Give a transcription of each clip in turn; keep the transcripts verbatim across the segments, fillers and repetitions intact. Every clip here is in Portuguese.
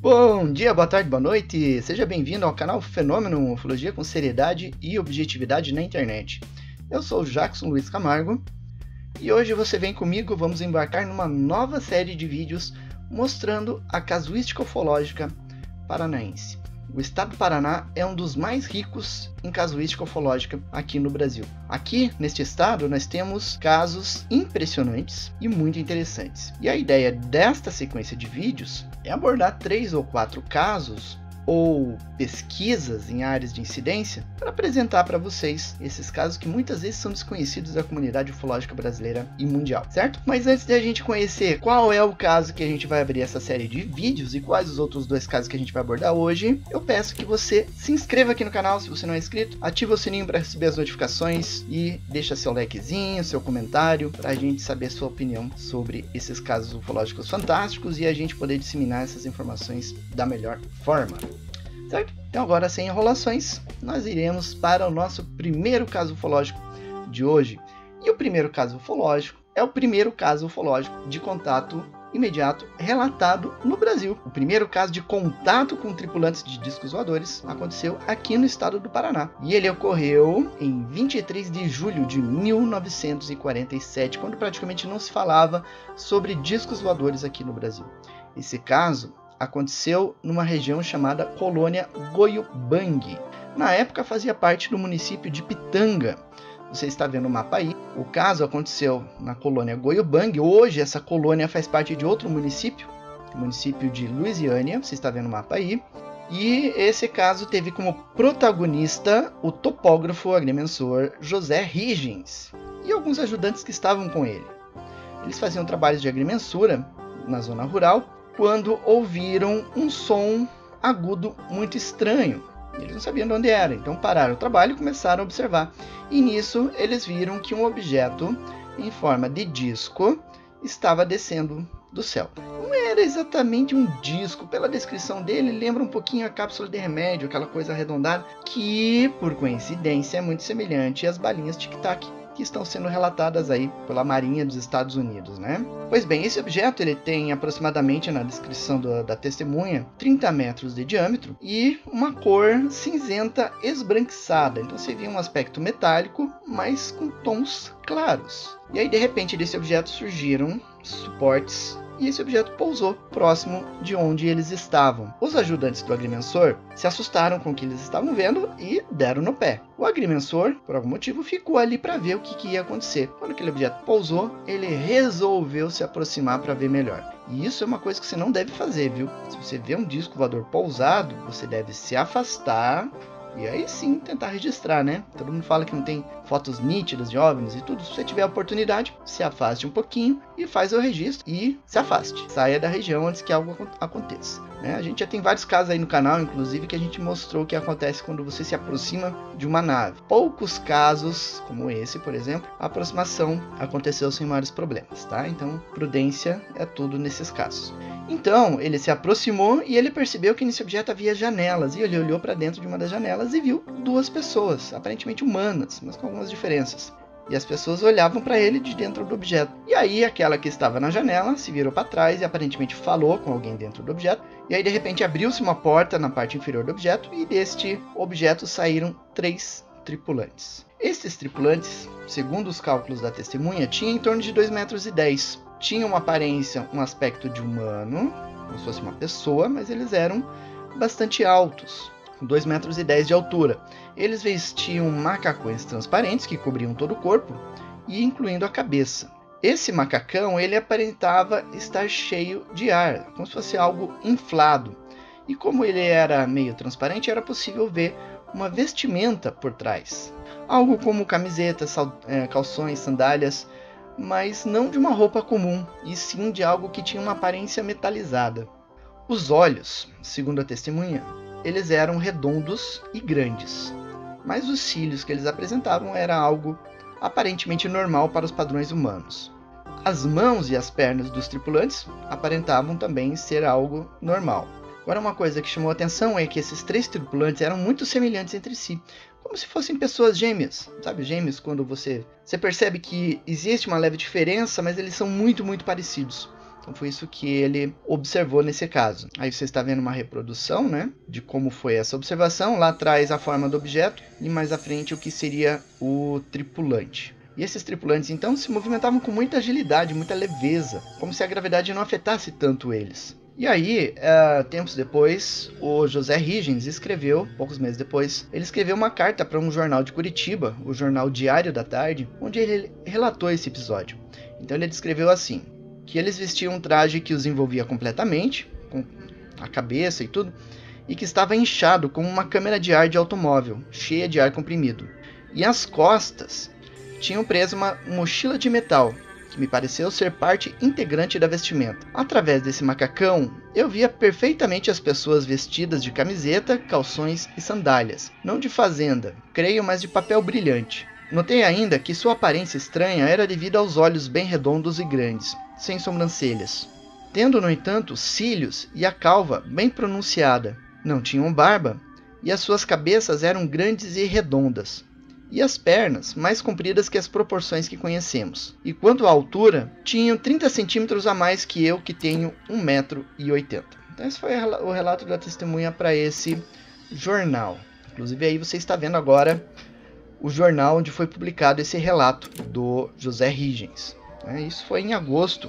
Bom dia, boa tarde, boa noite, seja bem-vindo ao canal Fenômeno, ufologia com seriedade e objetividade na internet. Eu sou o Jackson Luiz Camargo e hoje você vem comigo, vamos embarcar numa nova série de vídeos mostrando a casuística ufológica paranaense. O estado do Paraná é um dos mais ricos em casuística ufológica aqui no Brasil. Aqui, neste estado, nós temos casos impressionantes e muito interessantes. E a ideia desta sequência de vídeos é abordar três ou quatro casos ou pesquisas em áreas de incidência para apresentar para vocês esses casos que muitas vezes são desconhecidos da comunidade ufológica brasileira e mundial, certo? Mas antes de a gente conhecer qual é o caso que a gente vai abrir essa série de vídeos e quais os outros dois casos que a gente vai abordar hoje, eu peço que você se inscreva aqui no canal se você não é inscrito, ativa o sininho para receber as notificações e deixa seu likezinho, seu comentário para a gente saber a sua opinião sobre esses casos ufológicos fantásticos e a gente poder disseminar essas informações da melhor forma. Certo? Então agora, sem enrolações, nós iremos para o nosso primeiro caso ufológico de hoje. E o primeiro caso ufológico é o primeiro caso ufológico de contato imediato relatado no Brasil. O primeiro caso de contato com tripulantes de discos voadores aconteceu aqui no estado do Paraná. E ele ocorreu em vinte e três de julho de mil novecentos e quarenta e sete, quando praticamente não se falava sobre discos voadores aqui no Brasil. Esse caso aconteceu numa região chamada Colônia Goiubangue. Na época fazia parte do município de Pitanga. Você está vendo o mapa aí. O caso aconteceu na Colônia Goiubangue. Hoje essa colônia faz parte de outro município, o município de Luisiânia. Você está vendo o mapa aí. E esse caso teve como protagonista o topógrafo agrimensor José Rigens e alguns ajudantes que estavam com ele. Eles faziam trabalhos de agrimensura na zona rural quando ouviram um som agudo muito estranho. Eles não sabiam de onde era, então pararam o trabalho e começaram a observar. E nisso eles viram que um objeto em forma de disco estava descendo do céu. Não era exatamente um disco, pela descrição dele lembra um pouquinho a cápsula de remédio, aquela coisa arredondada, que por coincidência é muito semelhante às balinhas tic-tac que estão sendo relatadas aí pela Marinha dos Estados Unidos, né? Pois bem, esse objeto ele tem aproximadamente, na descrição do, da testemunha, trinta metros de diâmetro e uma cor cinzenta esbranquiçada. Então você vê um aspecto metálico, mas com tons claros. E aí de repente desse objeto surgiram suportes e esse objeto pousou próximo de onde eles estavam. Os ajudantes do agrimensor se assustaram com o que eles estavam vendo e deram no pé. O agrimensor, por algum motivo, ficou ali para ver o que, que ia acontecer. Quando aquele objeto pousou, ele resolveu se aproximar para ver melhor. E isso é uma coisa que você não deve fazer, viu? Se você vê um disco voador pousado, você deve se afastar e aí sim tentar registrar, né? Todo mundo fala que não tem fotos nítidas de OVNIs e tudo. Se você tiver a oportunidade, se afaste um pouquinho e faz o registro e se afaste. Saia da região antes que algo aconteça, né? A gente já tem vários casos aí no canal, inclusive, que a gente mostrou o que acontece quando você se aproxima de uma nave. Poucos casos, como esse, por exemplo, a aproximação aconteceu sem maiores problemas, tá? Então, prudência é tudo nesses casos. Então, ele se aproximou e ele percebeu que nesse objeto havia janelas. E ele olhou para dentro de uma das janelas e viu duas pessoas, aparentemente humanas, mas com algumas diferenças. E as pessoas olhavam para ele de dentro do objeto. E aí, aquela que estava na janela se virou para trás e aparentemente falou com alguém dentro do objeto. E aí, de repente, abriu-se uma porta na parte inferior do objeto e deste objeto saíram três tripulantes. Esses tripulantes, segundo os cálculos da testemunha, tinham em torno de dois metros e dez. Tinham uma aparência, um aspecto de humano, como se fosse uma pessoa, mas eles eram bastante altos, com dois metros e dez de altura. Eles vestiam macacões transparentes que cobriam todo o corpo, e incluindo a cabeça. Esse macacão ele aparentava estar cheio de ar, como se fosse algo inflado. E como ele era meio transparente, era possível ver uma vestimenta por trás. Algo como camisetas, calções, sandálias, mas não de uma roupa comum, e sim de algo que tinha uma aparência metalizada. Os olhos, segundo a testemunha, eles eram redondos e grandes, mas os cílios que eles apresentavam era algo aparentemente normal para os padrões humanos. As mãos e as pernas dos tripulantes aparentavam também ser algo normal. Agora, uma coisa que chamou a atenção é que esses três tripulantes eram muito semelhantes entre si, como se fossem pessoas gêmeas. Sabe, gêmeos, quando você, você percebe que existe uma leve diferença, mas eles são muito, muito parecidos. Então foi isso que ele observou nesse caso. Aí você está vendo uma reprodução, né, de como foi essa observação. Lá atrás a forma do objeto e mais à frente o que seria o tripulante. E esses tripulantes então se movimentavam com muita agilidade, muita leveza, como se a gravidade não afetasse tanto eles. E aí, uh, tempos depois, o José Huygens escreveu, poucos meses depois, ele escreveu uma carta para um jornal de Curitiba, o jornal Diário da Tarde, onde ele relatou esse episódio. Então ele descreveu assim, que eles vestiam um traje que os envolvia completamente, com a cabeça e tudo, e que estava inchado como uma câmara de ar de automóvel, cheia de ar comprimido. E as costas tinham preso uma mochila de metal, que me pareceu ser parte integrante da vestimenta. Através desse macacão, eu via perfeitamente as pessoas vestidas de camiseta, calções e sandálias, não de fazenda, creio, mas de papel brilhante. Notei ainda que sua aparência estranha era devido aos olhos bem redondos e grandes, sem sobrancelhas, tendo, no entanto, cílios e a calva bem pronunciada. Não tinham barba, e as suas cabeças eram grandes e redondas, e as pernas mais compridas que as proporções que conhecemos. E quanto à altura, tinham trinta centímetros a mais que eu, que tenho um metro e oitenta. Então esse foi o relato da testemunha para esse jornal. Inclusive aí você está vendo agora o jornal onde foi publicado esse relato do José Huygens. Isso foi em agosto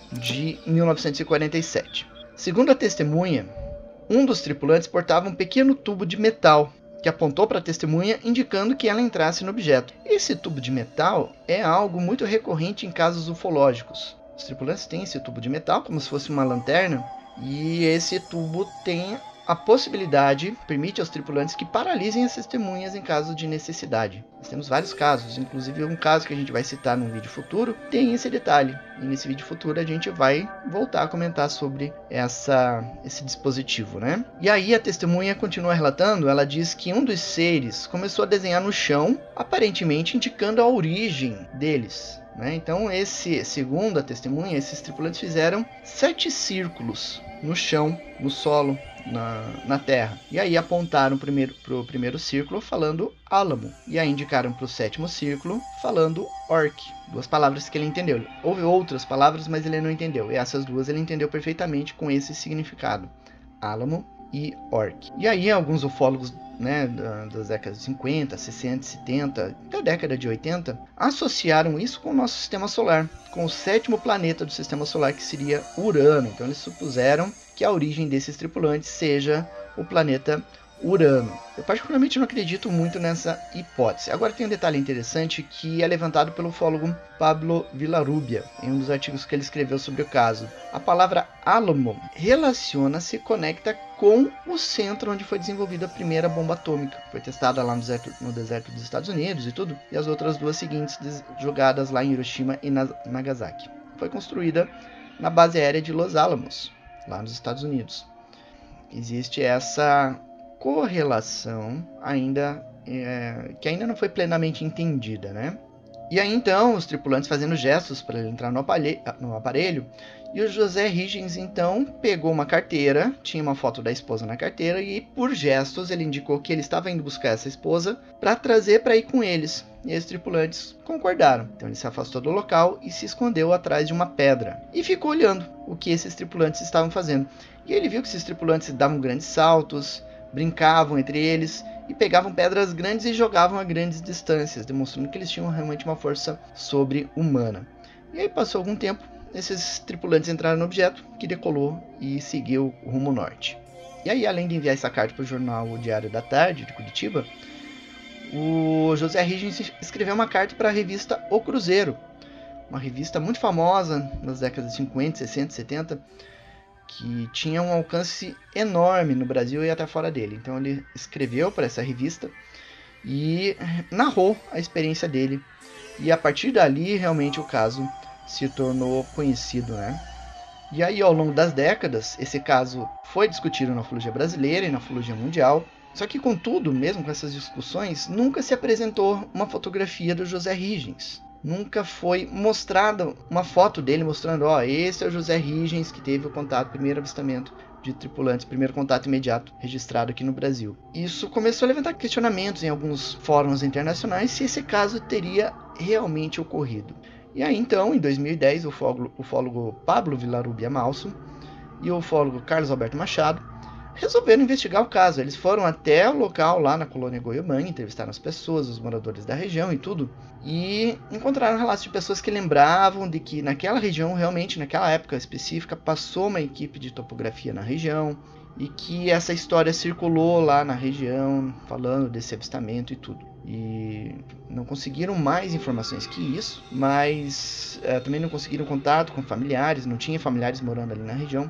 de mil novecentos e quarenta e sete. Segundo a testemunha, um dos tripulantes portava um pequeno tubo de metal que apontou para a testemunha, indicando que ela entrasse no objeto. Esse tubo de metal é algo muito recorrente em casos ufológicos. Os tripulantes têm esse tubo de metal, como se fosse uma lanterna, e esse tubo tem a possibilidade, permite aos tripulantes que paralisem as testemunhas em caso de necessidade. Nós temos vários casos, inclusive um caso que a gente vai citar num vídeo futuro, tem esse detalhe. E nesse vídeo futuro a gente vai voltar a comentar sobre essa, esse dispositivo, né? E aí a testemunha continua relatando, ela diz que um dos seres começou a desenhar no chão, aparentemente indicando a origem deles. Né? Então, esse, segundo a testemunha, esses tripulantes fizeram sete círculos no chão, no solo, na, na terra. E aí apontaram primeiro para o primeiro círculo falando álamo. E aí indicaram para o sétimo círculo falando orc. Duas palavras que ele entendeu. Houve outras palavras, mas ele não entendeu. E essas duas ele entendeu perfeitamente com esse significado. Álamo e orc. E aí alguns ufólogos, né, das décadas de cinquenta, sessenta, setenta, até a década de oitenta, associaram isso com o nosso sistema solar, com o sétimo planeta do sistema solar, que seria Urano. Então eles supuseram que a origem desses tripulantes seja o planeta Urano. Eu particularmente não acredito muito nessa hipótese. Agora tem um detalhe interessante que é levantado pelo ufólogo Pablo Villarrubia, em um dos artigos que ele escreveu sobre o caso. A palavra álamo relaciona-se, conecta com o centro onde foi desenvolvida a primeira bomba atômica. Foi testada lá no deserto, no deserto dos Estados Unidos e tudo, e as outras duas seguintes jogadas lá em Hiroshima e Nagasaki. Foi construída na base aérea de Los Alamos, lá nos Estados Unidos. Existe essa correlação ainda é, que ainda não foi plenamente entendida, né? E aí então os tripulantes fazendo gestos para ele entrar no aparelho, no aparelho, e o José Huygens então pegou uma carteira, tinha uma foto da esposa na carteira, e por gestos ele indicou que ele estava indo buscar essa esposa para trazer para ir com eles. E os tripulantes concordaram. Então ele se afastou do local e se escondeu atrás de uma pedra e ficou olhando o que esses tripulantes estavam fazendo. E ele viu que esses tripulantes davam grandes saltos, brincavam entre eles e pegavam pedras grandes e jogavam a grandes distâncias, demonstrando que eles tinham realmente uma força sobre-humana. E aí passou algum tempo, esses tripulantes entraram no objeto, que decolou e seguiu o rumo norte. E aí, além de enviar essa carta para o jornal O Diário da Tarde, de Curitiba, o José Huygens escreveu uma carta para a revista O Cruzeiro, uma revista muito famosa nas décadas de cinquenta, sessenta, setenta, que tinha um alcance enorme no Brasil e até fora dele. Então ele escreveu para essa revista e narrou a experiência dele. E a partir dali, realmente, o caso se tornou conhecido, né? E aí, ao longo das décadas, esse caso foi discutido na ufologia brasileira e na ufologia mundial. Só que, contudo, mesmo com essas discussões, nunca se apresentou uma fotografia do José Huygens. Nunca foi mostrada uma foto dele mostrando, ó, esse é o José Huygens que teve o contato, primeiro avistamento de tripulantes, primeiro contato imediato registrado aqui no Brasil. Isso começou a levantar questionamentos em alguns fóruns internacionais se esse caso teria realmente ocorrido. E aí então, em dois mil e dez, o ufólogo, o ufólogo Pablo Villarrubia Malso e o ufólogo Carlos Alberto Machado resolveram investigar o caso. Eles foram até o local lá na colônia Goiamanha, entrevistaram as pessoas, os moradores da região e tudo, e encontraram relatos de pessoas que lembravam de que naquela região, realmente naquela época específica, passou uma equipe de topografia na região e que essa história circulou lá na região, falando desse avistamento e tudo. E não conseguiram mais informações que isso, mas é, também não conseguiram contato com familiares, não tinha familiares morando ali na região,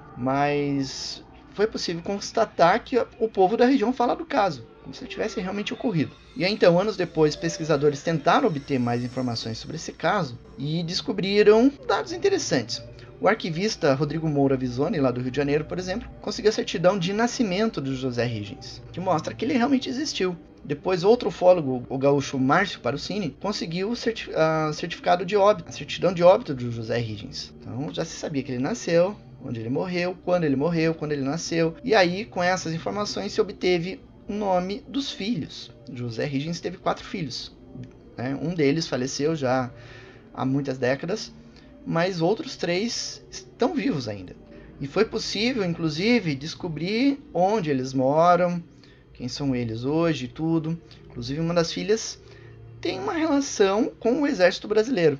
mas foi possível constatar que o povo da região fala do caso, como se tivesse realmente ocorrido. E aí, então, anos depois, pesquisadores tentaram obter mais informações sobre esse caso e descobriram dados interessantes. O arquivista Rodrigo Moura Visoni, lá do Rio de Janeiro, por exemplo, conseguiu a certidão de nascimento do José Huygens, que mostra que ele realmente existiu. Depois, outro ufólogo, o gaúcho Márcio Parucini, conseguiu o certi uh, certificado de óbito, a certidão de óbito do José Huygens. Então, já se sabia que ele nasceu, onde ele morreu, quando ele morreu, quando ele nasceu. E aí, com essas informações, se obteve o nome dos filhos. José Huygens teve quatro filhos, né? Um deles faleceu já há muitas décadas, mas outros três estão vivos ainda. E foi possível, inclusive, descobrir onde eles moram, quem são eles hoje e tudo. Inclusive, uma das filhas tem uma relação com o exército brasileiro.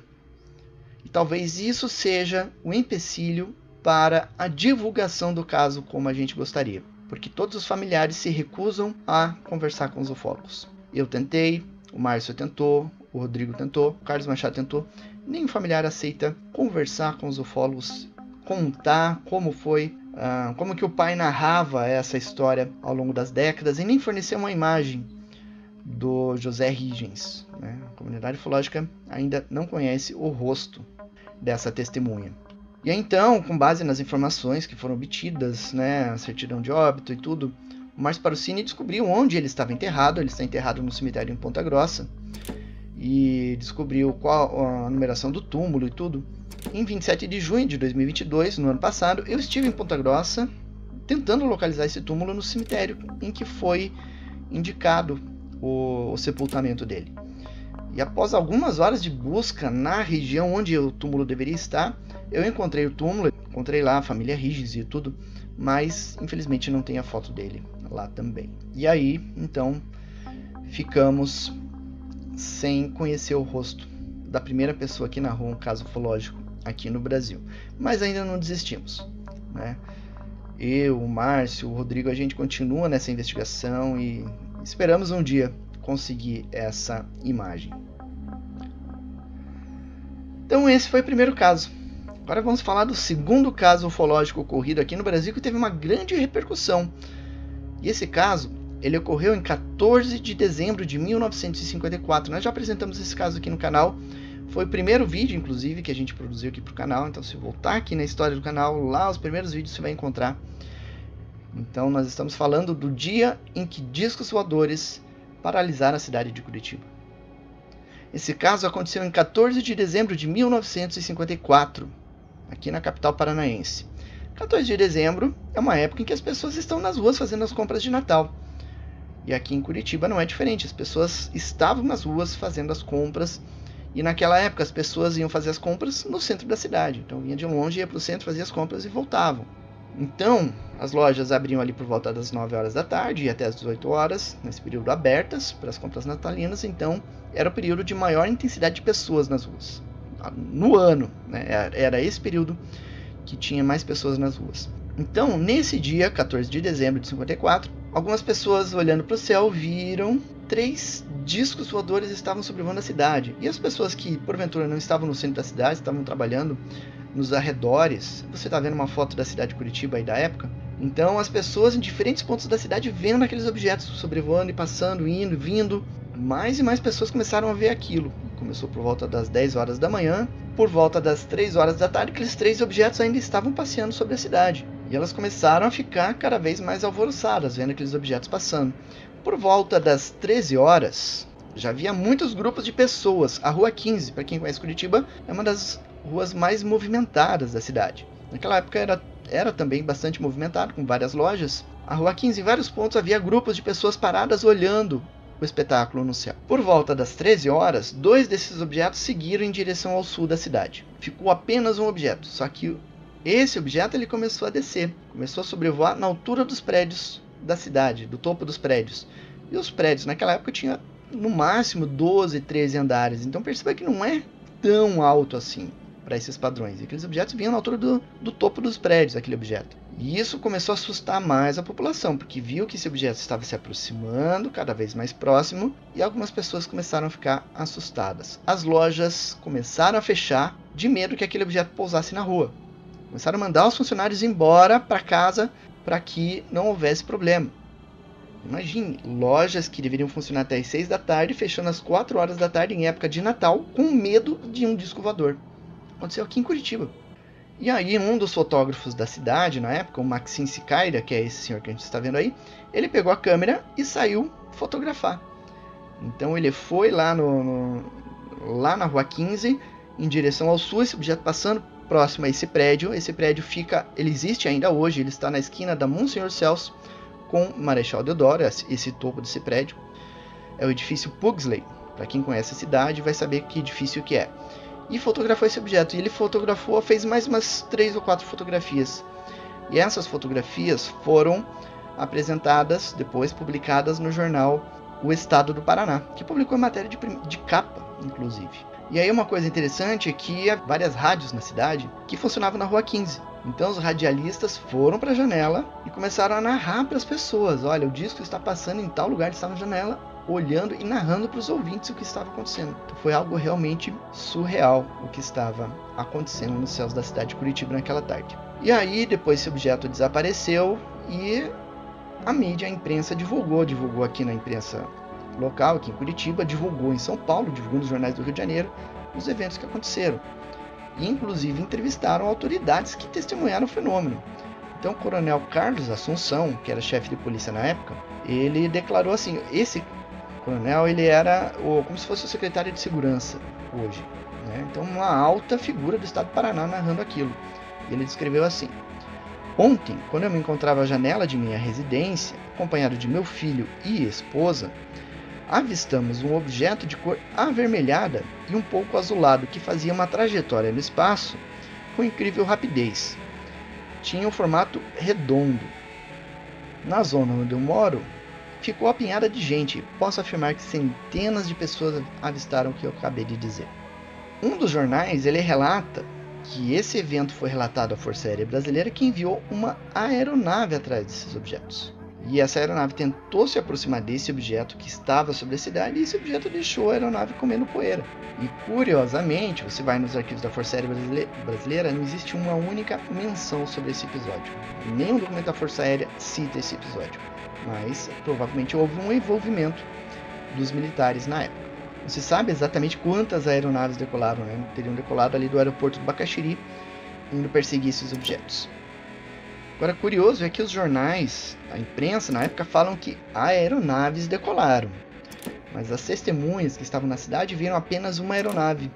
E talvez isso seja o empecilho para a divulgação do caso como a gente gostaria. Porque todos os familiares se recusam a conversar com os ufólogos. Eu tentei, o Márcio tentou, o Rodrigo tentou, o Carlos Machado tentou. Nenhum familiar aceita conversar com os ufólogos, contar como foi, uh, como que o pai narrava essa história ao longo das décadas e nem fornecer uma imagem do José Huygens, né? A comunidade ufológica ainda não conhece o rosto dessa testemunha. E aí, então, com base nas informações que foram obtidas, né, a certidão de óbito e tudo, o Márcio Parucini descobriu onde ele estava enterrado. Ele está enterrado no cemitério em Ponta Grossa. E descobriu qual a numeração do túmulo e tudo. Em vinte e sete de junho de dois mil e vinte e dois, no ano passado, eu estive em Ponta Grossa tentando localizar esse túmulo no cemitério em que foi indicado o, o sepultamento dele. E após algumas horas de busca na região onde o túmulo deveria estar, eu encontrei o túmulo, encontrei lá a família Huygens e tudo, mas infelizmente não tem a foto dele lá também. E aí, então, ficamos sem conhecer o rosto da primeira pessoa que narrou um caso ufológico aqui no Brasil. Mas ainda não desistimos, né? Eu, o Márcio, o Rodrigo, a gente continua nessa investigação e esperamos um dia conseguir essa imagem. Então esse foi o primeiro caso. Agora vamos falar do segundo caso ufológico ocorrido aqui no Brasil que teve uma grande repercussão. E esse caso, ele ocorreu em quatorze de dezembro de mil novecentos e cinquenta e quatro. Nós já apresentamos esse caso aqui no canal. Foi o primeiro vídeo, inclusive, que a gente produziu aqui para o canal. Então, se voltar aqui na história do canal, lá os primeiros vídeos você vai encontrar. Então, nós estamos falando do dia em que discos voadores paralisaram a cidade de Curitiba. Esse caso aconteceu em quatorze de dezembro de mil novecentos e cinquenta e quatro, aqui na capital paranaense. quatorze de dezembro é uma época em que as pessoas estão nas ruas fazendo as compras de Natal. E aqui em Curitiba não é diferente. As pessoas estavam nas ruas fazendo as compras. E naquela época as pessoas iam fazer as compras no centro da cidade. Então vinha de longe, ia para o centro, fazia as compras e voltavam. Então as lojas abriam ali por volta das nove horas da tarde e até as dezoito horas, nesse período abertas para as compras natalinas. Então era o período de maior intensidade de pessoas nas ruas. No ano, né? Era esse período que tinha mais pessoas nas ruas. Então, nesse dia, quatorze de dezembro de cinquenta e quatro, algumas pessoas olhando para o céu viram três discos voadores estavam sobrevoando a cidade. E as pessoas que, porventura, não estavam no centro da cidade, estavam trabalhando nos arredores. Você está vendo uma foto da cidade de Curitiba aí da época? Então, as pessoas em diferentes pontos da cidade vendo aqueles objetos sobrevoando e passando, indo, vindo. Mais e mais pessoas começaram a ver aquilo. Começou por volta das dez horas da manhã. Por volta das três horas da tarde, aqueles três objetos ainda estavam passeando sobre a cidade. E elas começaram a ficar cada vez mais alvoroçadas, vendo aqueles objetos passando. Por volta das treze horas, já havia muitos grupos de pessoas. A Rua quinze, para quem conhece Curitiba, é uma das ruas mais movimentadas da cidade. Naquela época era, era também bastante movimentado, com várias lojas. A Rua quinze, em vários pontos, havia grupos de pessoas paradas olhando o espetáculo no céu. Por volta das treze horas, dois desses objetos seguiram em direção ao sul da cidade. Ficou apenas um objeto, só que esse objeto ele começou a descer, começou a sobrevoar na altura dos prédios da cidade, do topo dos prédios. E os prédios naquela época tinham no máximo doze, treze andares, então perceba que não é tão alto assim para esses padrões. E aqueles objetos vinham na altura do, do topo dos prédios, aquele objeto. E isso começou a assustar mais a população, porque viu que esse objeto estava se aproximando cada vez mais próximo e algumas pessoas começaram a ficar assustadas. As lojas começaram a fechar de medo que aquele objeto pousasse na rua. Começaram a mandar os funcionários embora para casa para que não houvesse problema. Imagine, lojas que deveriam funcionar até as seis da tarde, fechando às quatro horas da tarde em época de Natal, com medo de um disco voador. Aconteceu aqui em Curitiba. E aí um dos fotógrafos da cidade, na época, o Maxim Sicaira, que é esse senhor que a gente está vendo aí, ele pegou a câmera e saiu fotografar. Então ele foi lá, no, no, lá na rua quinze, em direção ao sul, esse objeto passando próximo a esse prédio. Esse prédio fica, ele existe ainda hoje, ele está na esquina da Monsenhor Celso com Marechal Deodoro, esse topo desse prédio. É o edifício Pugsley. Para quem conhece a cidade vai saber que edifício que é. E fotografou esse objeto. E ele fotografou, fez mais umas três ou quatro fotografias. E essas fotografias foram apresentadas, depois publicadas no jornal O Estado do Paraná, que publicou a matéria de, de capa, inclusive. E aí uma coisa interessante é que há várias rádios na cidade que funcionavam na rua quinze. Então os radialistas foram para a janela e começaram a narrar para as pessoas. Olha, o disco está passando em tal lugar, está na janela, olhando e narrando para os ouvintes o que estava acontecendo. Então foi algo realmente surreal o que estava acontecendo nos céus da cidade de Curitiba naquela tarde. E aí depois esse objeto desapareceu e a mídia, a imprensa divulgou, divulgou aqui na imprensa local, aqui em Curitiba, divulgou em São Paulo, divulgou nos jornais do Rio de Janeiro os eventos que aconteceram. E inclusive entrevistaram autoridades que testemunharam o fenômeno. Então o coronel Carlos Assunção, que era chefe de polícia na época, ele declarou assim, esse coronel ele era o, como se fosse o secretário de segurança hoje, né? Então uma alta figura do estado do Paraná narrando aquilo. E ele descreveu assim: ontem, quando eu me encontrava à janela de minha residência, acompanhado de meu filho e esposa, avistamos um objeto de cor avermelhada e um pouco azulado que fazia uma trajetória no espaço com incrível rapidez. Tinha um formato redondo. Na zona onde eu moro, ficou apinhada de gente. Posso afirmar que centenas de pessoas avistaram o que eu acabei de dizer. Um dos jornais ele relata que esse evento foi relatado à Força Aérea Brasileira, que enviou uma aeronave atrás desses objetos. E essa aeronave tentou se aproximar desse objeto que estava sobre a cidade, e esse objeto deixou a aeronave comendo poeira. E curiosamente, você vai nos arquivos da Força Aérea Brasileira, não existe uma única menção sobre esse episódio. Nenhum documento da Força Aérea cita esse episódio. Mas provavelmente houve um envolvimento dos militares na época. Não se sabe exatamente quantas aeronaves decolaram, né? Teriam decolado ali do aeroporto do Bacaxiri, indo perseguir esses objetos. Agora, curioso é que os jornais, a imprensa na época, falam que aeronaves decolaram. Mas as testemunhas que estavam na cidade viram apenas uma aeronave,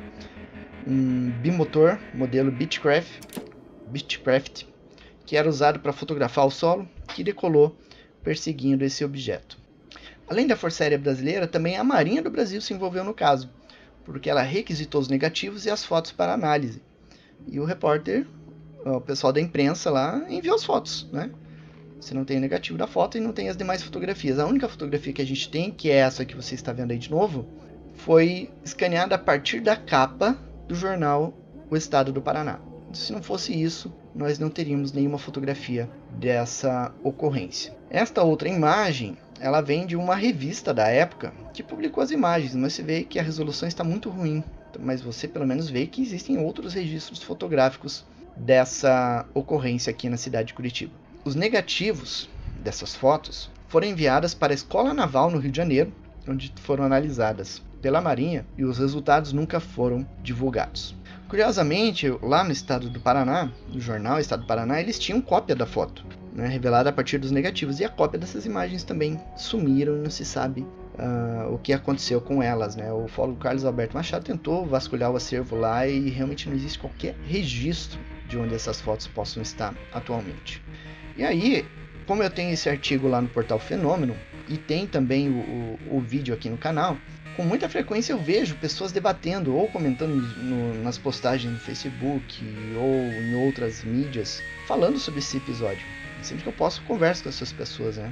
um bimotor, modelo Beechcraft, Beechcraft, que era usado para fotografar o solo, que decolou perseguindo esse objeto. Além da Força Aérea Brasileira, também a Marinha do Brasil se envolveu no caso, porque ela requisitou os negativos e as fotos para análise. E o repórter, o pessoal da imprensa lá, enviou as fotos, né? Você não tem o negativo da foto e não tem as demais fotografias. A única fotografia que a gente tem, que é essa que você está vendo aí de novo, foi escaneada a partir da capa do jornal O Estado do Paraná. Se não fosse isso, nós não teríamos nenhuma fotografia dessa ocorrência. Esta outra imagem, ela vem de uma revista da época que publicou as imagens, mas você vê que a resolução está muito ruim. Mas você pelo menos vê que existem outros registros fotográficos dessa ocorrência aqui na cidade de Curitiba. Os negativos dessas fotos foram enviadas para a Escola Naval no Rio de Janeiro, onde foram analisadas pela Marinha, e os resultados nunca foram divulgados. Curiosamente, lá no estado do Paraná, no jornal Estado do Paraná, eles tinham cópia da foto, né, revelada a partir dos negativos, e a cópia dessas imagens também sumiram e não se sabe uh, o que aconteceu com elas, né? O ufólogo Carlos Alberto Machado tentou vasculhar o acervo lá e realmente não existe qualquer registro de onde essas fotos possam estar atualmente. E aí, como eu tenho esse artigo lá no portal Fenômeno, e tem também o, o, o vídeo aqui no canal, com muita frequência eu vejo pessoas debatendo ou comentando no, nas postagens no Facebook ou em outras mídias falando sobre esse episódio. Sempre que eu posso, eu converso com essas pessoas, né?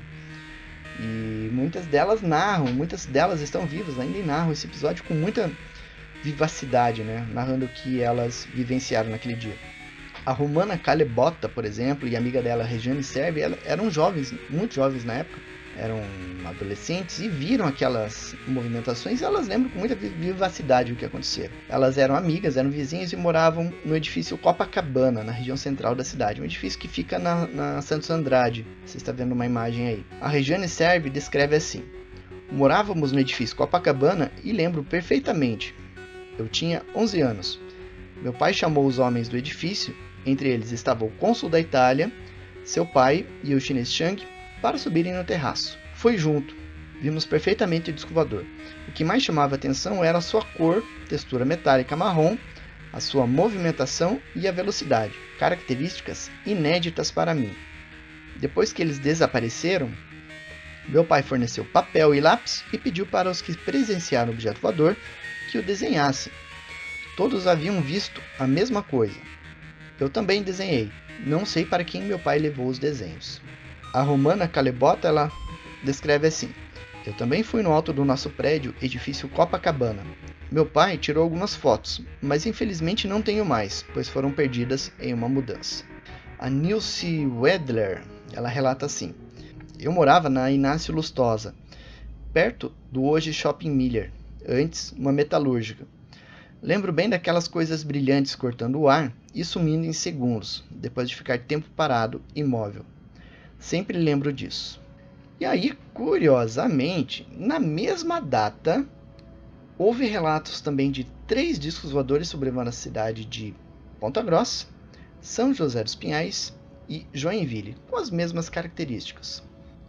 E muitas delas narram, muitas delas estão vivas ainda e narram esse episódio com muita vivacidade, né? Narrando o que elas vivenciaram naquele dia. A Romana Kalebota, por exemplo, e a amiga dela, Regiane Servi, eram jovens, muito jovens na época, eram adolescentes e viram aquelas movimentações e elas lembram com muita vivacidade o que aconteceu. Elas eram amigas, eram vizinhas e moravam no edifício Copacabana, na região central da cidade, um edifício que fica na, na Santos Andrade. Você está vendo uma imagem aí. A Regiane Servi descreve assim: morávamos no edifício Copacabana e lembro perfeitamente. Eu tinha onze anos. Meu pai chamou os homens do edifício, entre eles estava o cônsul da Itália, seu pai e o chinês Chang, para subirem no terraço. Foi junto. Vimos perfeitamente o disco voador. O que mais chamava atenção era a sua cor, textura metálica marrom, a sua movimentação e a velocidade, características inéditas para mim. Depois que eles desapareceram, meu pai forneceu papel e lápis e pediu para os que presenciaram o objeto voador que o desenhassem. Todos haviam visto a mesma coisa. Eu também desenhei. Não sei para quem meu pai levou os desenhos. A Romana Kalebota, ela descreve assim: eu também fui no alto do nosso prédio, edifício Copacabana. Meu pai tirou algumas fotos, mas infelizmente não tenho mais, pois foram perdidas em uma mudança. A Nilce Wedler, ela relata assim: eu morava na Inácio Lustosa, perto do hoje Shopping Miller, antes uma metalúrgica. Lembro bem daquelas coisas brilhantes cortando o ar e sumindo em segundos, depois de ficar tempo parado, imóvel. Sempre lembro disso. E aí, curiosamente, na mesma data, houve relatos também de três discos voadores sobrevoando a cidade de Ponta Grossa, São José dos Pinhais e Joinville, com as mesmas características.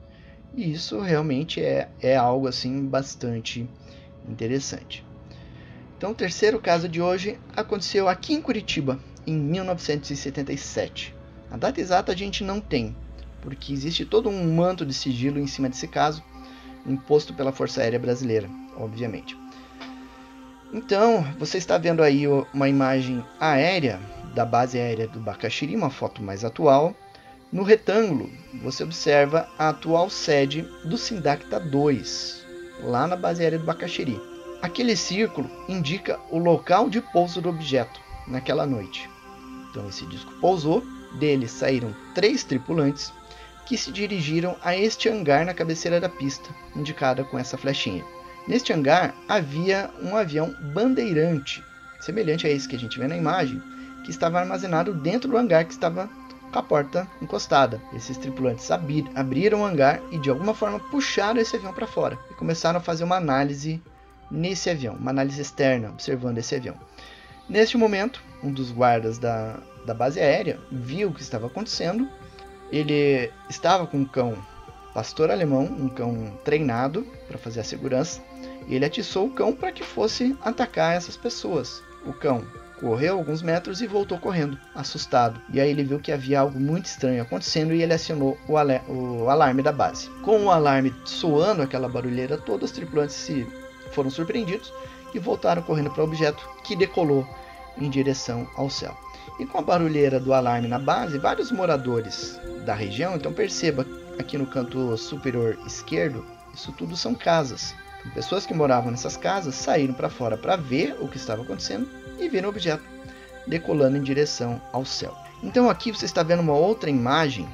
E isso realmente é, é algo assim bastante interessante. Então, o terceiro caso de hoje aconteceu aqui em Curitiba, em mil novecentos e setenta e sete. A data exata a gente não tem, porque existe todo um manto de sigilo em cima desse caso, imposto pela Força Aérea Brasileira, obviamente. Então, você está vendo aí uma imagem aérea da base aérea do Bacaxiri, uma foto mais atual. No retângulo, você observa a atual sede do Sindacta dois, lá na base aérea do Bacaxiri. Aquele círculo indica o local de pouso do objeto naquela noite. Então esse disco pousou, dele saíram três tripulantes que se dirigiram a este hangar na cabeceira da pista, indicada com essa flechinha. Neste hangar havia um avião bandeirante, semelhante a esse que a gente vê na imagem, que estava armazenado dentro do hangar que estava com a porta encostada. Esses tripulantes abri abriram o hangar e de alguma forma puxaram esse avião para fora e começaram a fazer uma análise nesse avião, uma análise externa, observando esse avião. Neste momento, um dos guardas da, da base aérea viu o que estava acontecendo. Ele estava com um cão pastor alemão, um cão treinado para fazer a segurança, e ele atiçou o cão para que fosse atacar essas pessoas. O cão correu alguns metros e voltou correndo, assustado. E aí ele viu que havia algo muito estranho acontecendo e ele acionou o, aler o alarme da base. Com o alarme soando, aquela barulheira toda, os tripulantes se foram surpreendidos e voltaram correndo para o objeto, que decolou em direção ao céu. E com a barulheira do alarme na base, vários moradores da região, então perceba aqui no canto superior esquerdo, isso tudo são casas. Então, pessoas que moravam nessas casas saíram para fora para ver o que estava acontecendo e viram o objeto decolando em direção ao céu. Então aqui você está vendo uma outra imagem.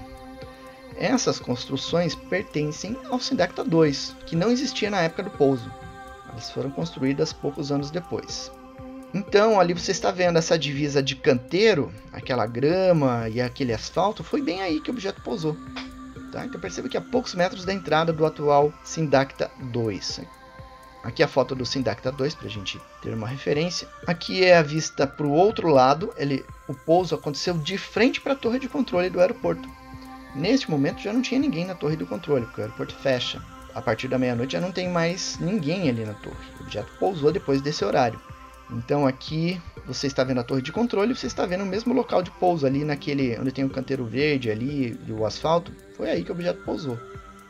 Essas construções pertencem ao Sindacta dois, que não existia na época do pouso. Elas foram construídas poucos anos depois. Então, ali você está vendo essa divisa de canteiro, aquela grama e aquele asfalto, foi bem aí que o objeto pousou. Tá? Então perceba que a poucos metros da entrada do atual Sindacta dois. Aqui a foto do Sindacta dois, para a gente ter uma referência. Aqui é a vista para o outro lado. Ele, o pouso aconteceu de frente para a torre de controle do aeroporto. Neste momento já não tinha ninguém na torre do controle, porque o aeroporto fecha. A partir da meia-noite já não tem mais ninguém ali na torre. O objeto pousou depois desse horário. Então aqui você está vendo a torre de controle, você está vendo o mesmo local de pouso ali naquele onde tem o canteiro verde ali e o asfalto. Foi aí que o objeto pousou.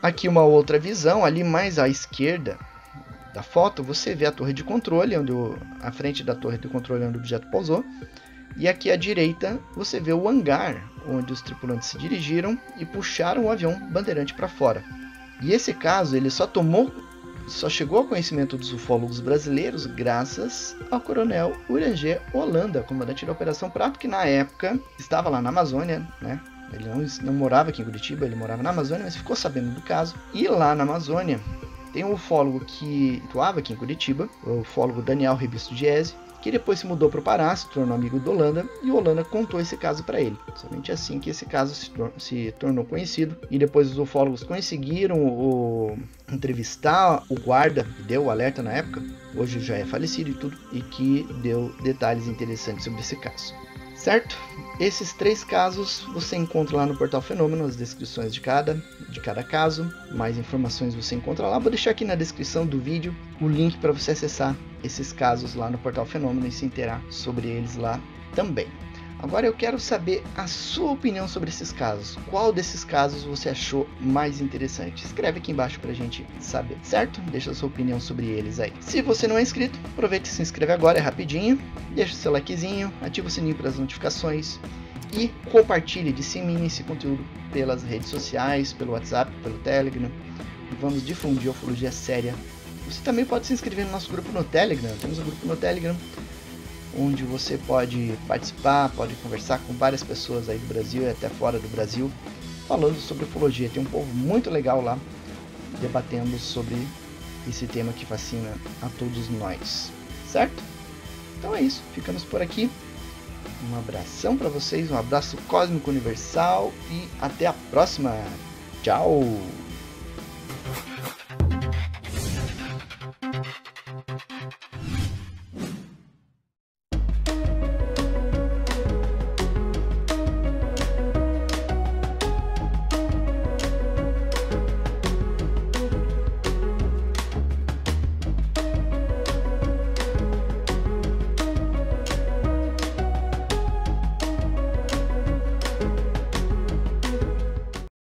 Aqui uma outra visão, ali mais à esquerda da foto, você vê a torre de controle, onde o, a frente da torre de controle onde o objeto pousou. E aqui à direita você vê o hangar, onde os tripulantes se dirigiram e puxaram o avião Bandeirante para fora. E esse caso ele só tomou, só chegou ao conhecimento dos ufólogos brasileiros graças ao coronel Urangê Holanda, comandante da Operação Prato, que na época estava lá na Amazônia, né? Ele não, não morava aqui em Curitiba, ele morava na Amazônia, mas ficou sabendo do caso. E lá na Amazônia tem um ufólogo que atuava aqui em Curitiba, o ufólogo Daniel Ribisto Diese, que depois se mudou para o Pará, se tornou amigo do Holanda, e o Holanda contou esse caso para ele. Somente assim que esse caso se, tor se tornou conhecido, e depois os ufólogos conseguiram o, entrevistar o guarda que deu o alerta na época, hoje já é falecido e tudo, e que deu detalhes interessantes sobre esse caso. Certo? Esses três casos você encontra lá no Portal Fenômeno, as descrições de cada, de cada caso. Mais informações você encontra lá. Vou deixar aqui na descrição do vídeo o link para você acessar esses casos lá no Portal Fenômeno e se inteirar sobre eles lá também. Agora eu quero saber a sua opinião sobre esses casos. Qual desses casos você achou mais interessante? Escreve aqui embaixo pra gente saber, certo? Deixa a sua opinião sobre eles aí. Se você não é inscrito, aproveite e se inscreve agora, é rapidinho. Deixa o seu likezinho, ativa o sininho para as notificações e compartilhe, dissemine esse conteúdo pelas redes sociais, pelo WhatsApp, pelo Telegram. E vamos difundir a ufologia séria. Você também pode se inscrever no nosso grupo no Telegram. Temos um grupo no Telegram onde você pode participar, pode conversar com várias pessoas aí do Brasil e até fora do Brasil, falando sobre ufologia. Tem um povo muito legal lá, debatendo sobre esse tema que fascina a todos nós, certo? Então é isso, ficamos por aqui. Um abração para vocês, um abraço cósmico universal e até a próxima. Tchau!